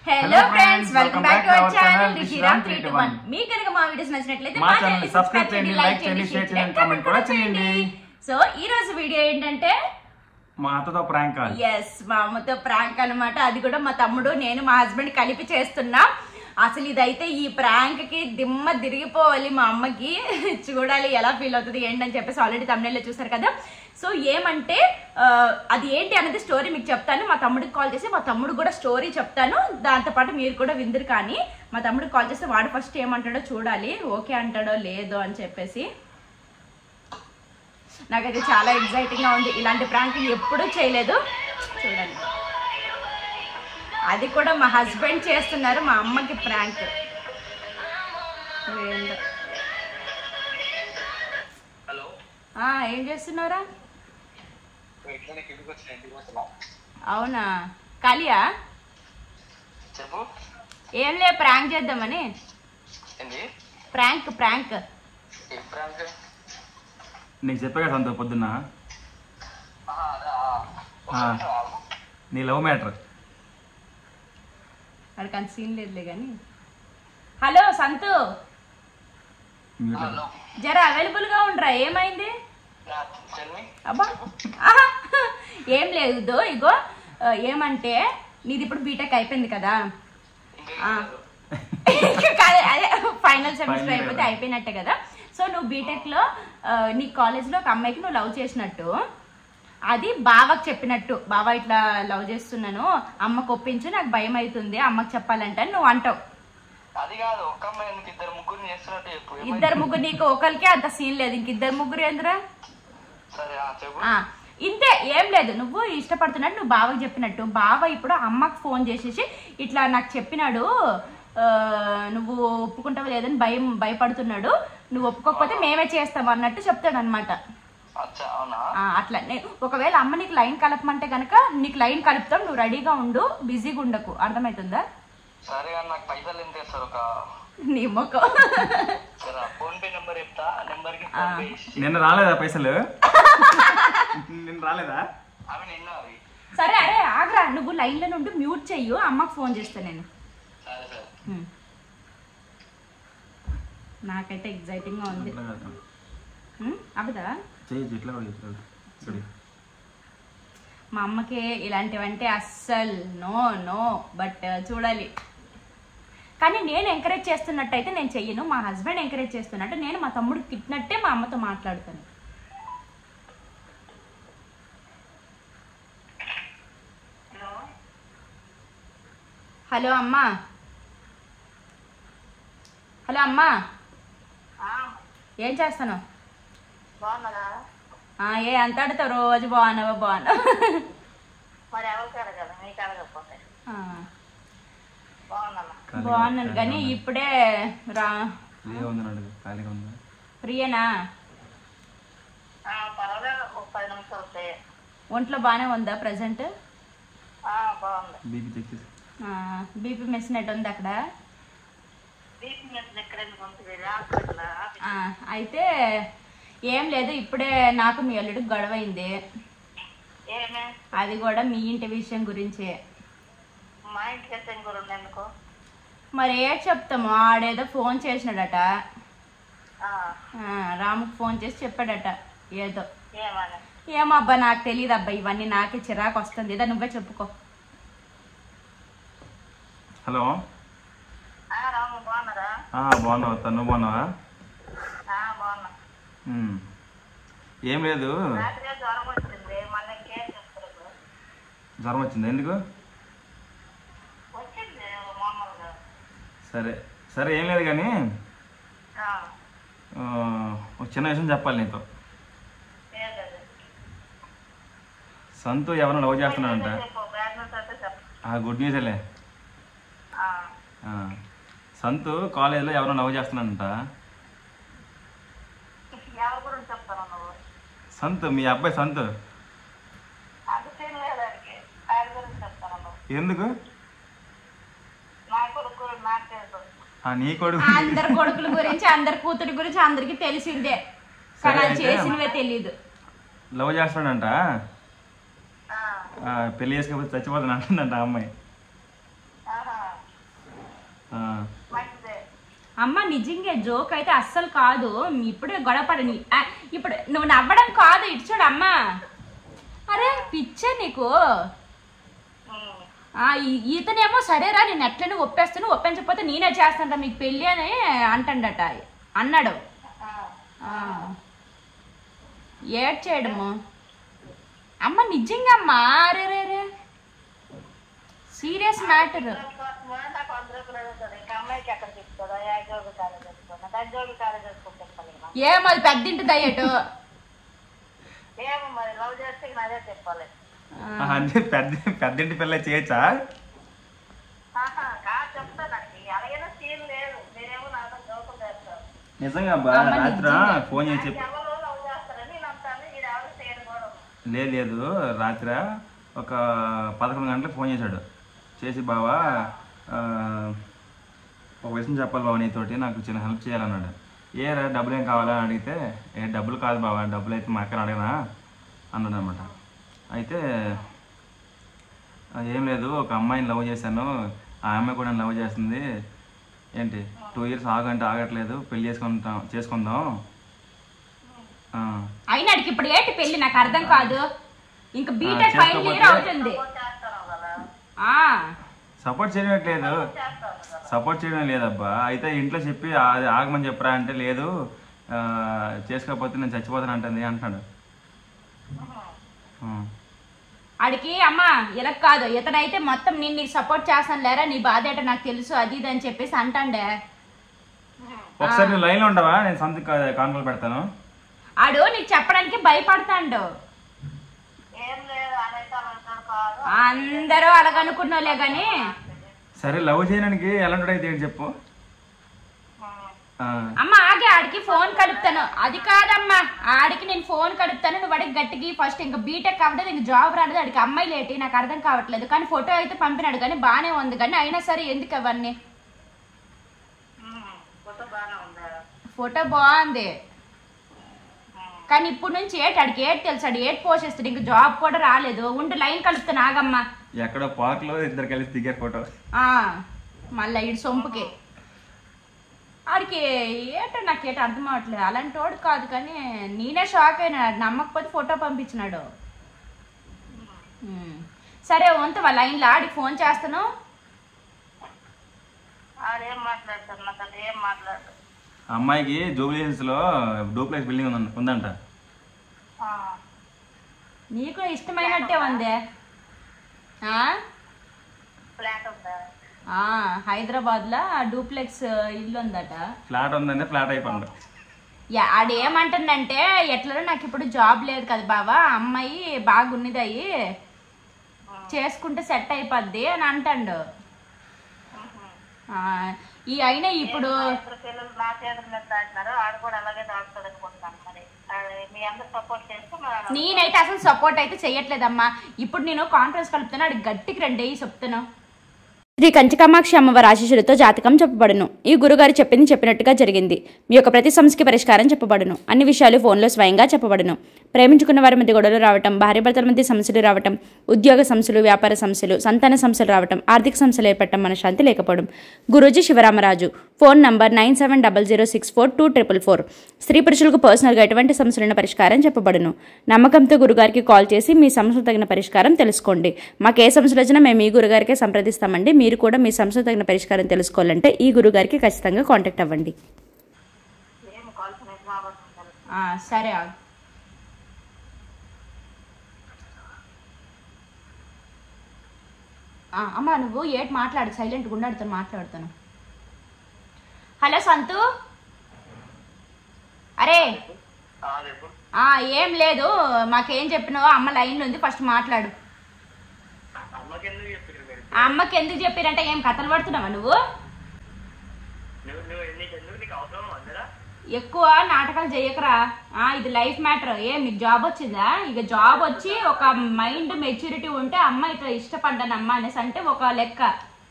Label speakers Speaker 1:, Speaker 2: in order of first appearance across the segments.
Speaker 1: Hello friends, welcome back to our channel Rishiram 321. మీ కనుక మా videos నచ్చినట్లయితే మా ఛానల్ సబ్స్క్రైబ్ చేయండి, లైక్ చేయండి, షేర్ చేయండి, కామెంట్ కూడా చేయండి. సో ఈ రోజు వీడియో ఏంటంటే
Speaker 2: మా అత్తతో ప్రాంక్ కాల్.
Speaker 1: yes మా అమ్మతో ప్రాంక్ అన్నమాట. అది కూడా మా తమ్ముడు నేను మా హస్బెండ్ కలిపి చేస్తున్నా. అసలు ఇదైతే ఈ ప్రాంక్ కి దిమ్మ తిరిగిపోవాలి. మా అమ్మకి చూడాలి ఎలా ఫీల్ అవుతుంది ఏంటని చెప్పేసి ఆల్రెడీ తమిళలో చూసారు కదా. సో ఏమంటే అది ఏంటి అనేది స్టోరీ మీకు చెప్తాను. మా తమ్ముడికి కాల్ చేసి మా తమ్ముడు కూడా స్టోరీ చెప్తాను, దాంతోపాటు మీరు కూడా విందురు. కానీ మా తమ్ముడికి కాల్ చేస్తే వాడు ఫస్ట్ ఏమంటాడో చూడాలి, ఓకే అంటాడో లేదో అని చెప్పేసి. నాకైతే చాలా ఎక్సైటింగ్ గా ఉంది. ఇలాంటి ప్రాంక్ ఎప్పుడూ చేయలేదు, చూడండి. అది కూడా మా హస్బెండ్ చేస్తున్నారు మా అమ్మకి ప్రాంక్. ఏం చేస్తున్నారా? అవునా, ఖాళీయా? ఏం లే, ప్రాంక్ చేద్దామని. ప్రాంక్ ప్రాంక్
Speaker 2: నీకు చెప్పా కదా సంతో పొద్దున్న నీ లవ్ మ్యాటర్.
Speaker 1: అక్కడ అంత సీన్ లేదులే కానీ. హలో సంతు, జరా అవైలబుల్ గా ఉండరా. ఏమైంది? అబ్బా ఏం లేదు, ఇగో ఏమంటే నీది ఇప్పుడు బీటెక్ అయిపోయింది కదా. అదే ఫైనల్ సెమిస్టర్ అయిపోతే అయిపోయినట్టే కదా. సో నువ్వు బీటెక్ లో నీ కాలేజ్ లో ఒక అమ్మాయికి నువ్వు లవ్ చేసినట్టు, అది బావకు చెప్పినట్టు, బావ ఇట్లా లవ్ చేస్తున్నాను, అమ్మకు ఒప్పించు, నాకు భయం అవుతుంది అమ్మకు చెప్పాలంటే నువ్వు అంటావు. ఇద్దరు ముగ్గురు, నీకు ఒకరికే అంత సీన్ లేదు, ఇంకిద్దరు ముగ్గురు ఏంద్రా. ఇంతే, ఏం లేదు. నువ్వు ఇష్టపడుతున్నట్టు నువ్వు బావకు చెప్పినట్టు, బావ ఇప్పుడు అమ్మకు ఫోన్ చేసేసి ఇట్లా నాకు చెప్పినాడు, నువ్వు ఒప్పుకుంటావు లేదని భయపడుతున్నాడు, నువ్వు ఒప్పుకోకపోతే మేమే చేస్తాం అన్నట్టు చెప్తాడు అనమాట. అట్లా ఒకవేళ అమ్మ నీకు లైన్ కలపమంటే గనక నీకు లైన్ కలుపుతాం, నువ్వు రెడీగా ఉండు, బిజీగా ఉండకు. అర్థమవుతుందా? నీ మొక్క
Speaker 2: నిన్న రాలేదా పైసలు? నిన్న రాలేదా?
Speaker 1: సరే, అరే ఆగ్రా, నువ్వు లైన్ లో నుండి మ్యూట్ చెయ్యు, అమ్మకు ఫోన్ చేస్తా నేను. నాకైతే ఎగ్జైటింగ్ గా ఉంది. అబదా మా అమ్మకి ఇలాంటివంటే అస్సలు నో నో. బట్ చూడాలి. కానీ నేను ఎంకరేజ్ చేస్తున్నట్టయితే నేను చెయ్యను, మా హస్బెండ్ ఎంకరేజ్ చేస్తున్నట్టు నేను మా తమ్ముడు తిట్టినట్టే మా అమ్మతో మాట్లాడుతాను. హలో అమ్మా, హలో అమ్మా, ఏం చేస్తాను? ఏ అంత ఆడుతావు రోజు, బాగున్నావా? బాగున్నాను కానీ ఇప్పుడే రా. ప్రియనా ఒంట్లో బానే ఉందా ప్రజెంట్? బీపీ మెసినట్టు ఉంది అక్కడ. అయితే ఏం లేదు, ఇప్పుడే నాకు మీ అల్లుడికి గొడవ అయింది. అది కూడా మీ ఇంటి విషయం గురించే. మరి ఏ చెప్తాము, ఆడేదో ఫోన్ చేసినాడట, రాముకు ఫోన్ చేసి చెప్పాడట ఏదో. ఏమో అబ్బా నాకు తెలియదు అబ్బా, ఇవన్నీ నాకే చిరాకు వస్తుంది. ఏదో నువ్వే చెప్పుకో.
Speaker 2: హలో, బాగున్నావా? తను బాగున్నావా? ఏం లేదు, జ్వరం వచ్చింది. ఎందుకు? సరే సరే, ఏం లేదు కానీ ఒక చిన్న విషయం చెప్పాలి నీతో. సంతు ఎవరైనా లవ్ చేస్తున్నాడంట. గుడ్ న్యూసేలే. సంతు కాలేజీలో ఎవరైనా లవ్ చేస్తున్నాడంట. సంతు, మీ అబ్బాయి సంతు. ఎందుకు? నీ కొడుకు,
Speaker 1: అందరి కొడుకుల గురించి అందరి కూతురి గురించి అందరికి తెలిసిందే, కానీ చేసినవే తెలీదు.
Speaker 2: లవ్ చేస్తాడంట, పెళ్లి చేసుకోకపోతే చచ్చిపోతాను అంటుందంట ఆ అమ్మాయి.
Speaker 1: అమ్మ నిజంగా జోక్ అయితే అస్సలు కాదు. ఇప్పుడే గొడవపడని ఇప్పుడు నువ్వు నవ్వడం కాదు, ఇటు చూడు అమ్మా. అరే పిచ్చే నీకు. ఇతనేమో సరేరా నేను ఎట్లనే ఒప్పేస్తాను, ఒప్పించకపోతే నేనే చేస్తాను మీకు పెళ్ళి అని అంటాడట అన్నాడు. ఏడ్ చేయడము అమ్మ నిజంగా అమ్మా. అరే రే రే సీరియస్ మ్యాటర్. ఏమది పెద్దింటి దయ్యటు
Speaker 2: పెద్దింటి పిల్ల చేయొచ్చా? నిజంగా రాత్రి ఫోన్ చేసి చెప్పి లేదు రాత్రి ఒక 11 గంటలకు ఫోన్ చేశాడు. చేసి బావా ఒక విషయం చెప్పాలి బావ నీతోటి, నాకు చిన్న హెల్ప్ చేయాలన్నాడు. ఏరా డబ్బులు ఏం కావాలని అడిగితే డబ్బులు కాదు బావా, డబ్బులు అయితే మా అక్కని అడిగినా అన్నాడు అనమాట. అయితే ఏం లేదు, ఒక అమ్మాయిని లవ్ చేశాను, ఆ అమ్మాయి కూడా లవ్ చేస్తుంది, ఏంటి 2 years ఆగంటే ఆగట్లేదు, పెళ్లి చేసుకుందాం.
Speaker 1: అయినా ఇప్పుడు ఏంటి పెళ్లి నాకు అర్థం కాదు. ఇంకా బీటెక్ ఫైనల్ ఇయర్ అవుతుంది.
Speaker 2: సపోర్ట్ చేయడం లేదబ్బా. అయితే ఇంట్లో చెప్పి అది ఆగమని చెప్పరా అంటే లేదు, చేసుకోకపోతే నేను చచ్చిపోతాను అంటుంది అంటున్నాడు.
Speaker 1: ఆడికి అమ్మ ఇలా కాదు, ఇతనైతే మొత్తం నేను నీకు సపోర్ట్ చేస్తాను లేరా, నీ బాధ ఏంటో నాకు తెలుసు అది ఇది అని చెప్పేసి అంటాండే.
Speaker 2: ఒకసారి నువ్వు లైన్లో ఉండవా, నేను సంతకి కాన్ఫర్ పెడతాను.
Speaker 1: ఆడు నీకు చెప్పడానికి భయపడతాడు. అందరూ అలాగనుకున్నాలే గాని.
Speaker 2: సరే లవ్ చేయడానికి ఎలాంటి అయితే చెప్పు.
Speaker 1: అమ్మ ఆగి ఆడికి ఫోన్ కలుపుతాను. అది కాదమ్మా, ఆడికి నేను ఫోన్ కలుపుతాను, నువ్వు వాడికి గట్టికి ఫస్ట్ ఇంకా బీటెక్ అవ్వలేదు, ఇంక జాబ్ రాలేదు, ఆడికి అమ్మాయి లేటి నాకు అర్థం కావట్లేదు. కానీ ఫోటో అయితే పంపినాడు కానీ బానే ఉంది, కానీ అయినా సరే ఎందుకు అవన్నీ. ఫోటో బాగుంది కానీ ఇప్పుడు నుంచి ఆడికి ఏటి తెలుసాడు, ఏటి పోసేస్తాడు, ఇంక జాబ్ కూడా రాలేదు. ఉండి లైన్ కలుపుతాను ఆగమ్మా.
Speaker 2: ఎక్కడ పార్క్ లో ఇద్దరు కలిసి దిగే ఫోటో
Speaker 1: మళ్ళీ ఇటు సొంపుకి ఆడికి ఏటో నాకేటో అర్థం అవట్లేదు. అలాంటి వాడు కాదు కానీ నేనే షాక్ అయినా, నమ్మకపోతే ఫోటో పంపించినాడు. సరే వంతవా లైన్లో ఆడికి ఫోన్ చేస్తాను.
Speaker 2: అమ్మాయికి జూబ్లీ హిల్స్ లో డూప్లెక్స్ బిల్డింగ్ ఉందంట.
Speaker 1: నీకు ఇష్టమైనట్టే ఉందే. హైదరాబాద్ లో డూప్లెక్స్ ఇల్లు ఉందట.
Speaker 2: ఫ్లాట్ ఉందంటే ఫ్లాట్ అయిపోయింది.
Speaker 1: ఆడు ఏమంటుందంటే ఎట్లా నాకు ఇప్పుడు జాబ్ లేదు కదా బావా, అమ్మాయి బాగున్నది అయ్యి చేసుకుంటే సెట్ అయిపోద్ది అని అంటాడు. ఈ అయినా ఇప్పుడు నేనైతే అసలు సపోర్ట్ అయితే చెయ్యట్లేదమ్మా. ఇప్పుడు నేను కాన్ఫరెన్స్ కలుపుతాను, అది గట్టికి రండి చెప్తాను.
Speaker 3: శ్రీ కంచికామాక్షి అమ్మవారి ఆశీస్సులతో జాతకం చెప్పబడును. ఈ గురుగారు చెప్పింది చెప్పినట్టుగా జరిగింది. మీ యొక్క ప్రతి సమస్యకి పరిష్కారం చెప్పబడును. అన్ని విషయాలు ఫోన్లో స్వయంగా చెప్పబడును. ప్రేమించుకున్న వారి మధ్య గొడవలు రావటం, భార్యాభర్తల మధ్య సమస్యలు రావటం, ఉద్యోగ సమస్యలు, వ్యాపార సమస్యలు, సంతాన సమస్యలు రావటం, ఆర్థిక సమస్యలు ఏర్పడటం, మనశ్శాంతి లేకపోవడం. గురూజీ శివరామరాజు. Phone number 9700644444. స్త్రీ పురుషులకు పర్సనల్గా ఎటువంటి సమస్యలను పరిష్కారం చెప్పబడును. నమ్మకంతో గురుగారికి కాల్ చేసి మీ సమస్యలు తగిన పరిష్కారం తెలుసుకోండి. మాకు ఏ సమస్యలు వచ్చినా మేము ఈ గురుగారికే సంప్రదిస్తామండి. మీరు కూడా మీ సమస్య తగిన పరిష్కారం తెలుసుకోవాలంటే ఈ గురుగారికి ఖచ్చితంగా కాంటాక్ట్ అవ్వండి.
Speaker 1: సరే అమ్మా నువ్వు ఏటి మాట్లాడు, సైలెంట్గా ఉండాడుతో మాట్లాడుతాను. హలో సంతు. అరే ఏం లేదు, మాకేం చెప్పినావో అమ్మ లైన్లో ఉంది, ఫస్ట్ మాట్లాడు. అమ్మకి ఎందుకు చెప్పారంటే ఏం కథలు పడుతున్నావా నువ్వు? ఎక్కువ నాటకాలు చేయకరా. ఇది లైఫ్ మ్యాటర్. ఏం నీకు జాబ్ వచ్చిందా? ఇక జాబ్ వచ్చి ఒక మైండ్ మెచ్యూరిటీ ఉంటే అమ్మ ఇట్లా ఇష్టపడ్డాను అమ్మ అనేసి అంటే ఒక లెక్క.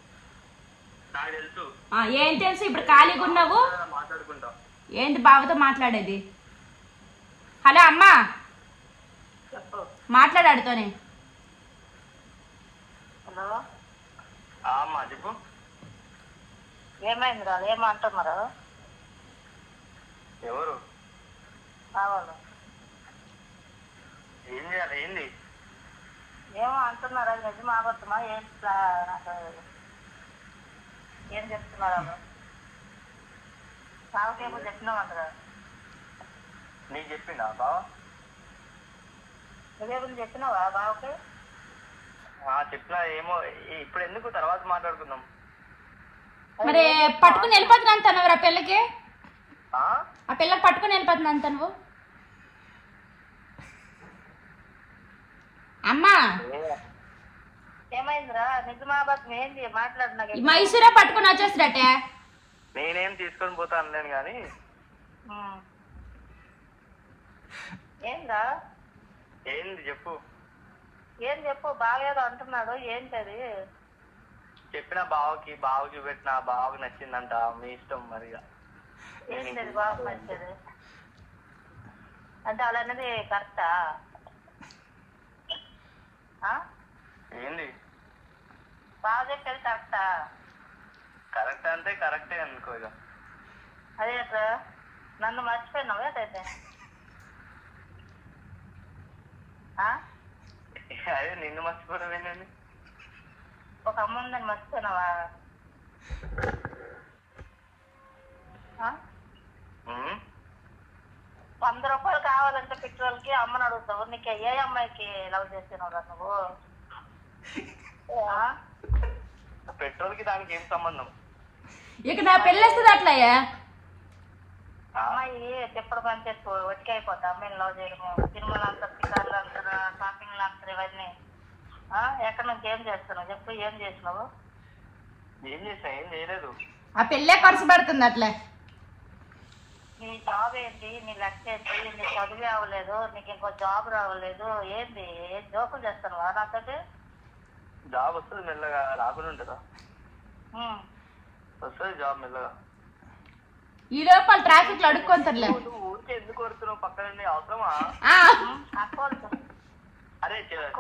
Speaker 1: ఏం తెలుసు ఇప్పుడు ఖాళీగా ఉన్నావు? ఏంటి బావతో మాట్లాడేది? హలో అమ్మా మాట్లాడాడుతోనే.
Speaker 4: ఏమైంది రా? ఏమంటున్నారు
Speaker 5: ఎవరు?
Speaker 4: కావాలి
Speaker 5: ఏం చేయాలి? ఏంది?
Speaker 4: ఏమో అంటున్నారా? నిజమా అబద్ధమా? నాకు ఏం చెప్తున్నారా? బావకేమో చెప్పినామంటారా?
Speaker 5: నీకు చెప్పిందా బావ?
Speaker 4: నువ్వేమో చెప్పినావా బావకి?
Speaker 5: చెప్పినా. ఏమో ఇప్పుడు ఎందుకు, తర్వాత మాట్లాడుకుందాం.
Speaker 3: మరి పట్టుకుని వెళ్ళిపోతున్నా అంటున్నావు ఆ పిల్లకి?
Speaker 5: ఆ
Speaker 3: పిల్లకి పట్టుకుని వెళ్ళిపోతున్నా అంట నువ్వు? అమ్మా
Speaker 4: ఏమైందిరా? నిజమా అబద్ధం ఏంది మాట్లాడినా?
Speaker 3: మైసూరే పట్టుకుని వచ్చేసిరటే.
Speaker 5: నేనేం తీసుకొని పోతా అనలేను కానీ
Speaker 4: ఏందా?
Speaker 5: ఏంది చెప్పు.
Speaker 4: ఏం చెప్పు. బాగేదో అంటున్నాడు, ఏంటది?
Speaker 5: చెప్పిన బావకి పెట్టిన, బావకి నచ్చిందంట. మీ ఇష్టం మరిగా.
Speaker 4: ఏంటది బాగా మంచిది అంటే అలా అనేది కరెక్టా?
Speaker 5: ఏంది
Speaker 4: బాగా చెప్పేది కరెక్టా?
Speaker 5: కరెక్ట్ అంటే కరెక్టే అనుకో. ఇక
Speaker 4: అదే నన్ను మర్చిపోయినావు ఏదైతే?
Speaker 5: అదే నిన్ను మర్చిపోవడం ఏంటండి?
Speaker 4: ఒక అమ్మ ఉందని మర్చిపోయినావా? 100 రూపాయలు కావాలంటే పెట్రోల్ కి అమ్మని అడుగుతావు. నీకు ఏ అమ్మాయికి లవ్ చేస్తున్నావు నువ్వు?
Speaker 5: పెట్రోల్ కి దానికి ఏం సంబంధం?
Speaker 3: ఇక నా పెళ్ళేస్తుంది అట్లయ్యా.
Speaker 4: అమ్మాయి ఎప్పుడు పని చేసుకో వచ్చి అయిపోతా. అమ్మాయిని లవ్ చేయడము, సినిమాలు అంటారు, పిల్లలు అంటారు, షాపింగ్లు అంటారు, ఇవన్నీ ఎక్కడ నుంచి ఏం చేస్తున్నావు చెప్పు? ఏం చేసినావు?
Speaker 5: ఏం చేసా? ఏం చేయలేదు.
Speaker 3: ఆ పెళ్ళే ఖర్చు పడుతుంది అట్లే.
Speaker 4: నీ జాబ్ ఏంటి? నీ లెక్క ఏంటి? నీ చదువు అవ్వలేదు, నీకు ఇంకో జాబ్ రావలేదు, ఏంది? ఏం జోకులు చేస్తాను నాతోటి?
Speaker 5: జాబ్ వస్తుంది మెల్లగా, రాకుండా ఉంటుందా? వస్తుంది జాబ్ మెల్లగా.
Speaker 3: ఈ లోపల ట్రాఫిక్ లో అడుక్కొంటారులే.
Speaker 5: ఊరికే ఎందుకు కొడుతున్నావు? పక్కన అవసరమా?
Speaker 4: అక్కోలు
Speaker 5: అరే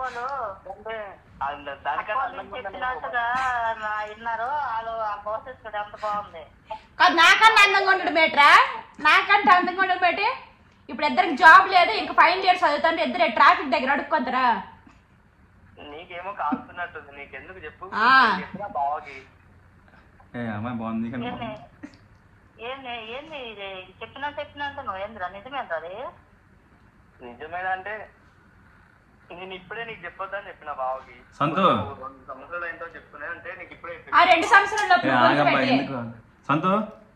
Speaker 4: చెప్పినట్టుగా విన్నారు వాళ్ళు. ఆ ప్రాసెస్ కూడా ఎంత బాగుంది.
Speaker 3: నాకన్నా అందంగా ఉండడు బేట్రా, నాకంటే అందంగా ఉండడు బేటి. ఇప్పుడు ఇద్దరికి జాబ్ లేదు, ఇంకా ఫైనల్ ఇయర్ చదువుతుంటే ఇద్దరు ట్రాఫిక్ దగ్గర అడుక్కొంటారా?
Speaker 5: నీకేమో కాల్తున్నట్టుంది. నీకెందుకు చెప్పు? బావకి
Speaker 2: అమ్మాయి బాగుంది.
Speaker 4: ఏంది ఏంది చెప్పినట్టు నువ్వు ఏందిరా? నిజమేంద్ర? అది
Speaker 5: నిజమేనా అంటే నేను ఇప్పుడే నీకు చెప్పొద్దని చెప్పిన బావకి.
Speaker 2: సంతు
Speaker 5: 2 సంవత్సరాలు ఏంటో చెప్తున్నా అంటే నీకు ఇప్పుడే
Speaker 3: 2 సంవత్సరాలు
Speaker 2: సంతు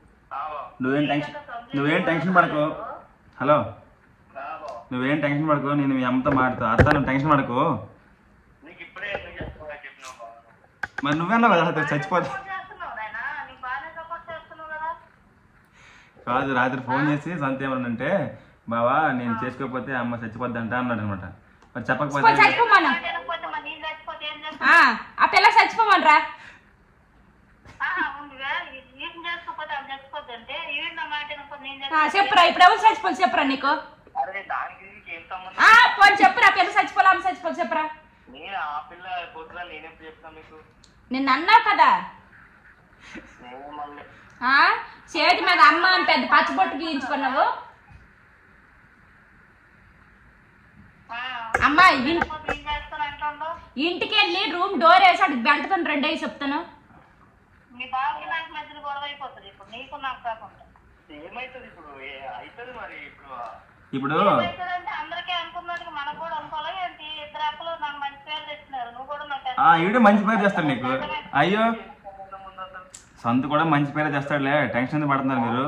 Speaker 2: నువ్వేం టెన్షన్ పడకు. హలో, నువ్వేం టెన్షన్ పడకు. నేను మీ అమ్మతో మాట్లాడుతా. అత్త నువ్వు టెన్షన్ పడకు.
Speaker 5: నీకు ఇప్పుడే ఎందుకు చెప్తున్నా చెప్పినావు బావ.
Speaker 2: మరి నువ్వేనా కదా చచ్చిపోతా. కాదు, రాత్రి ఫోన్ చేసి సంత ఏమన్నంటే, బావా నేను చేసుకోకపోతే అమ్మ చచ్చిపోద్ది అంట అన్నాడు అనమాట. మరి చెప్పకపోతే
Speaker 3: ఆ పిల్ల చచ్చిపోమనరా? చెప్పురా, ఇప్పుడు ఎవరు చచ్చిపోదు చెప్పురా నీకు? పోనీ చెప్పురా, పిల్ల చచ్చిపోలే అమ్మ చచ్చిపోదు చెప్పురా.
Speaker 5: నేను ఆ పిల్ల పోతుందా? నేనెప్పుడు చెప్తాను మీకు?
Speaker 3: నిన్ను అన్నావు కదా, చేతి మీద అమ్మ అని పెద్ద పచ్చబొట్టు గీయించుకున్నావు. అమ్మా ఇంటికి వెళ్ళి రూమ్ డోర్ వేసి అడిగి బెల్ట్తో 2 అయ్యి చెప్తాను.
Speaker 2: ఇప్పుడు ఈవిడ మంచి పేరు చేస్తాడు నీకు. అయ్యో సంతు కూడా మంచి పేరే చేస్తాడులే, టెన్షన్ పడుతున్నారు మీరు.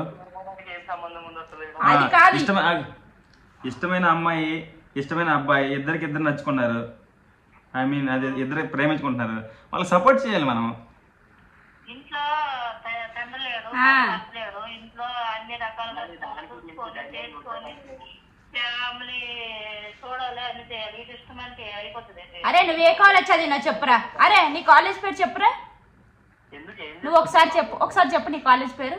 Speaker 2: ఇష్టమైన అమ్మాయి ఇష్టమైన అబ్బాయి ఇద్దరు నచ్చుకున్నారు. ఐ మీన్ అది ఇద్దరు ప్రేమించుకుంటున్నారు. వాళ్ళకి సపోర్ట్ చేయాలి మనం.
Speaker 4: ఇంట్లో తండ్రి లేడు, ఇంట్లో అన్ని రకాలుగా చేసుకొని ఫ్యామిలీ చూడాలి, అన్ని చేయాలి. ఇది ఇష్టమంటే అయిపోతుంది.
Speaker 3: అరే నువ్వు ఏ కాలేజ్ చదివినా చెప్పురా. అరే నీ కాలేజ్ పేరు చెప్పురా. నువ్వు ఒకసారి చెప్పు నీ కాలేజ్ పేరు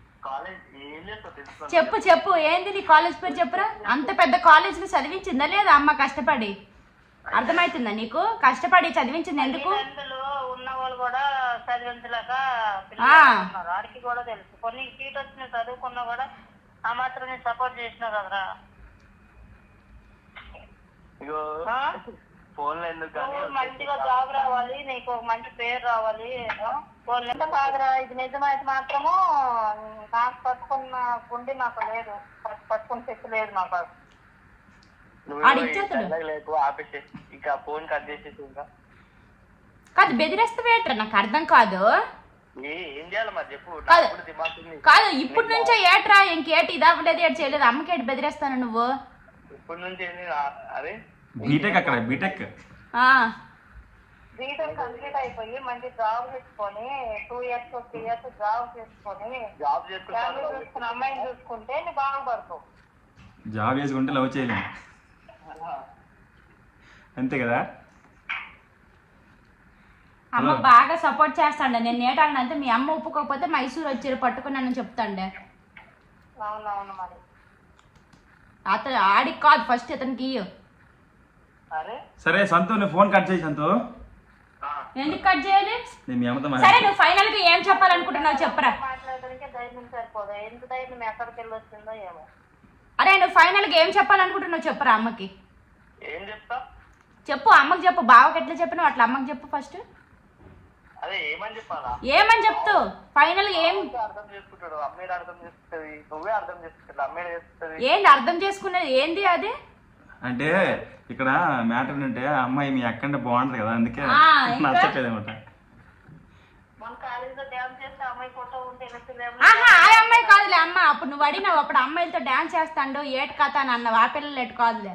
Speaker 3: చెప్పు. ఏంది నీ కాలేజ్ పేరు చెప్పురా. అంత పెద్ద కాలేజ్ ని చదివించిందా లేదా అమ్మ కష్టపడి? అర్థమవుతుందా నీకు? కష్టపడి చదివించింది ఎందుకు?
Speaker 4: ఉన్న వాళ్ళు కూడా చదివించలేక పిల్లలు ఉన్నారు. ఆడికి కూడా తెలుసు. కొన్ని సీట్ వచ్చిన చదువుకున్నా కూడా ఆ మాత్రం నేను సపోర్ట్ చేసినా కదరా.
Speaker 5: ఫోన్లో ఎందుకు
Speaker 4: మంచిగా జాబ్ రావాలి, నీకు మంచి పేరు రావాలి. ఫోన్లో కాదురా, ఇది నిజమైతే మాత్రము నాకు పట్టుకున్న గుండె నాకు లేదు, పట్టుకుని శక్తి లేదు నాకు.
Speaker 5: లేకు ఆపేసి ఇంకా ఫోన్ కట్ చేసేసి ఇంకా
Speaker 1: కాదు బెదిరేస్తావేట్రా, నాకు అర్థం కాదు.
Speaker 5: ఏం చేయాలి మరి చెప్పు.
Speaker 1: కాదు ఇప్పుడు నుంచే ఏట్రా, ఇంకేటి ఇది అవ్వలేదు, ఏటి చేయలేదు, అమ్మకేటి బెదిరేస్తాను నువ్వు?
Speaker 5: ఇప్పటి నుంచి అదే
Speaker 2: బీటెక్ అక్కడ బీటెక్
Speaker 4: బీటెక్ కంప్లీట్ అయిపోయి మంచి జాబ్ తెచ్చుకొని 2 years 3 years జాబ్ చేసుకొని అమ్మాయిని చూసుకుంటే నీ బాగుపడతావు.
Speaker 2: జాబ్ చేసుకుంటే లవ్ చేయలేము అంతే కదా.
Speaker 1: అమ్మ బాగా సపోర్ట్ చేస్తాండే. నేను ఏటాడినంటే మీ అమ్మ ఒప్పుకోకపోతే మైసూర్ వచ్చి పట్టుకున్నానని చెప్తాండే.
Speaker 4: అవునవును మరి
Speaker 1: అతను ఆడికి కాదు, ఫస్ట్ అతనికి ఇయ్యు.
Speaker 2: సరే సంతు నువ్వు ఫోన్ కట్ చేయి. సంతు
Speaker 1: ఎందుకు కట్ చేయాలి?
Speaker 2: మీ అమ్మతో
Speaker 1: సరే నువ్వు ఫైనల్ గా ఏం చెప్పాలనుకుంటున్నావు చెప్పరా.
Speaker 4: మాట్లాడడానికి ధైర్యం సరిపోదు, ఎంత ధైర్యం ఎక్కడికి వెళ్ళి వచ్చిందో ఏమో.
Speaker 1: అరే నువ్వు ఫైనల్ గా ఏం చెప్పాలనుకుంటున్నావు చెప్పరా అమ్మకి.
Speaker 5: ఏం చెప్తా
Speaker 1: చెప్పు, అమ్మకి చెప్పు. బావకి ఎట్లా చెప్పినావు అట్లా అమ్మకి చెప్పు ఫస్ట్.
Speaker 5: అదే ఏమని చెప్పాలా?
Speaker 1: ఏమని చెప్తూ ఫైనల్ ఏం
Speaker 5: అర్థం చేసుకుంటాడు. అమ్మాయి అర్థం చేసుకుంటది, నువ్వే అర్థం చేసుకుంటాడు, అమ్మాయి చేసుకుంటది.
Speaker 1: ఏంది అర్థం చేసుకునేది ఏంది అది?
Speaker 2: అంటే ఇక్కడ మ్యాటర్ ఏంటంటే అమ్మాయి మీ అక్కంటే బాగుంటది కదా, అందుకే చెప్పేది అనమాట.
Speaker 4: మన కాలేజీలో డ్యాన్స్ చేస్తే అమ్మాయి ఫోటో ఉంటే
Speaker 1: ఆహా ఆ అమ్మాయి కాదులే అమ్మ. అప్పుడు నువ్వు అడిగినావు అప్పుడు అమ్మాయిలతో డాన్స్ చేస్తాడు ఏటి కథ అని అన్నావు. ఆ పిల్లలు ఎటు కాదులే.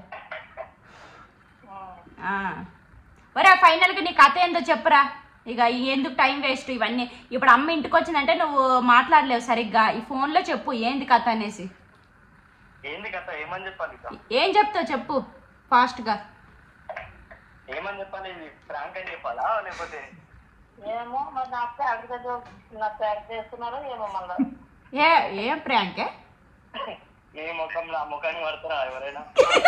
Speaker 1: ఒరే ఫైనల్ గా నీ కథ ఏందో చెప్పురా. ఇక ఎందుకు టైం వేస్ట్ ఇవన్నీ. ఇప్పుడు అమ్మ ఇంటికి వచ్చిందంటే నువ్వు మాట్లాడలేవు సరిగ్గా. ఈ ఫోన్ లో చెప్పు ఏంది కథ అనేసి.
Speaker 5: ఏంది కథ? ఏమని చెప్పాలి?
Speaker 1: ఏం చెప్తావు చెప్పు ఫాస్ట్ గా.
Speaker 5: ఏమని చెప్పాలి? ఇది ఫ్రాంక్ అని చెప్పాలా లేకపోతే
Speaker 4: ఏమో మరి నాకు ప్రాంక్ చేస్తున్నారో ఏమో మళ్ళా.
Speaker 1: ఏం ప్రాంకే?
Speaker 5: నీ ముఖంలో ఆ ముఖాన్ని పడతారా ఎవరైనా?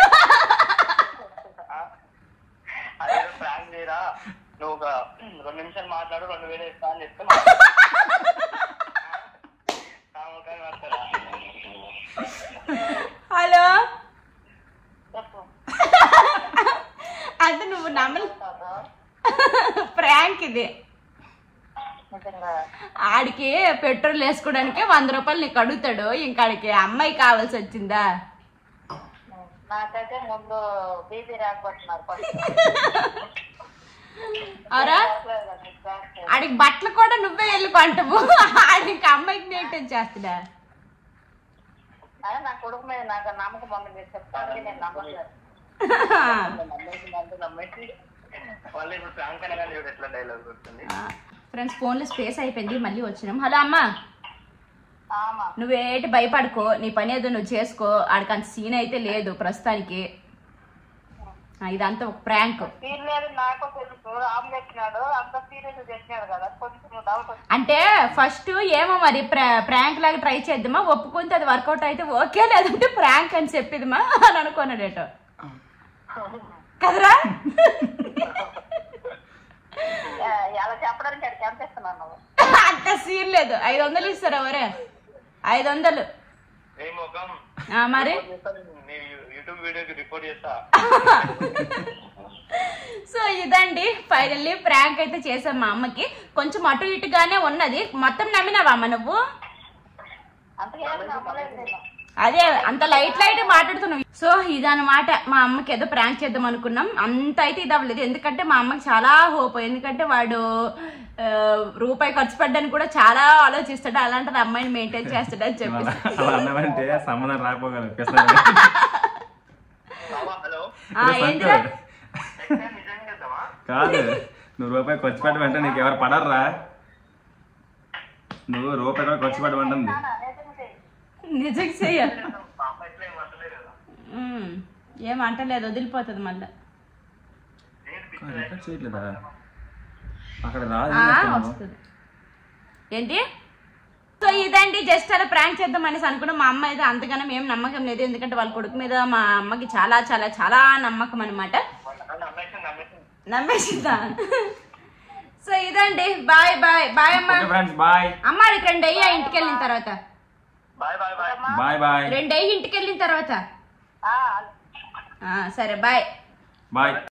Speaker 5: అదే ఫ్రాంక్ చేయరా, నువ్వు ఒక 2 నిమిషాలు మాట్లాడు 2000 ఇస్తా అని చెప్తే ఆ ముఖాన్ని పడతారా?
Speaker 1: హలో అంటే నువ్వు నమ్మలు ప్రాంక్ ఇది. ఆడికి పెట్రోల్ వేసుకోవడానికి 100 రూపాయలు నీకు అడుగుతాడు. ఇంకా ఆడికి అమ్మాయి కావాల్సి వచ్చిందా?
Speaker 4: నాకైతే ముందు బీపీ రాకపోతున్నారు.
Speaker 1: అవరా ఆడికి బట్టలు కూడా నువ్వే వెళ్ళుకుంటావు. ఆడికి అమ్మాయికి మెయింటైన్ చేస్తున్నా.
Speaker 4: అదే నా కొడుకు మీద నాకు నమ్మకం ఉంది. మీరు చెప్తాను నేను నమ్మలేదు.
Speaker 1: ఫ్రెండ్స్ ఫోన్ లో స్పేస్ అయిపోయింది, మళ్ళీ వచ్చినాం. హలో అమ్మా, నువ్వేటి భయపడుకో, నీ పని ఏదో నువ్వు చేసుకో. ఆడికి అంత సీన్ అయితే లేదు ప్రస్తుతానికి. ఇదంతా ఒక ప్రాంక్. అంటే ఫస్ట్ ఏమో మరి ప్రాంక్ లాగా ట్రై చేద్దామా, ఒప్పుకుంటే అది వర్కౌట్ అయితే ఓకే, లేదంటే ప్రాంక్ అని చెప్పిదమా అని అనుకున్నాడేటో కదరా. అంత సీన్ లేదు. 500 ఇస్తారా వరే? 500 మరి. సో ఇదండి ఫైనల్లీ ప్రాంక్ అయితే చేసాం మా అమ్మకి. కొంచెం అటు ఇటుగానే ఉన్నది. మొత్తం నమ్మినావా అమ్మ నువ్వు? అదే అంత లైట్ మాట్లాడుతున్నావు. సో ఇదన్నమాట, మా అమ్మకి ఏదో ప్రాంక్ చేద్దాం అనుకున్నాం. అంత అయితే ఇది అవ్వలేదు, ఎందుకంటే మా అమ్మకి చాలా హోప్. ఎందుకంటే వాడు రూపాయి ఖర్చు పెట్టడానికి కూడా చాలా ఆలోచిస్తాడు. అలాంటిది అమ్మాయిని మెయింటైన్ చేస్తాడు అని చెప్పి
Speaker 2: సంబంధం రాకపోగలరు. కాదు, నువ్వు రూపాయి ఖర్చు పెట్టమంటే నీకు ఎవరు పడర్రా? నువ్వు రూపాయి కూడా ఖర్చు పెట్టమంటుంది.
Speaker 1: నిజంగా చెయ్యాలి. ఏమంటలేదు, వదిలిపోతుంది మళ్ళా.
Speaker 2: చేయట్లేదా అక్కడ
Speaker 1: వస్తుంది ఏంటి? సో ఇదండి జస్ట్ అలా ప్రాంక్ చేద్దాం అనేసి అనుకున్నాం. మా అమ్మ అయితే అంతగానో ఏం నమ్మకం లేదు, ఎందుకంటే వాళ్ళ కొడుకు మీద మా అమ్మకి చాలా చాలా చాలా నమ్మకం అనమాట. నమ్మేసిందా? సో ఇదండి, బాయ్ బాయ్ బాయ్ అమ్మా.
Speaker 2: Friends bye.
Speaker 1: అమ్మ 2 అయ్యా ఇంటికి వెళ్ళిన తర్వాత.
Speaker 5: Bye bye bye
Speaker 2: bye bye.
Speaker 1: 2 అయ్యి ఇంటికి వెళ్ళిన తర్వాత. సరే బాయ్
Speaker 2: బాయ్.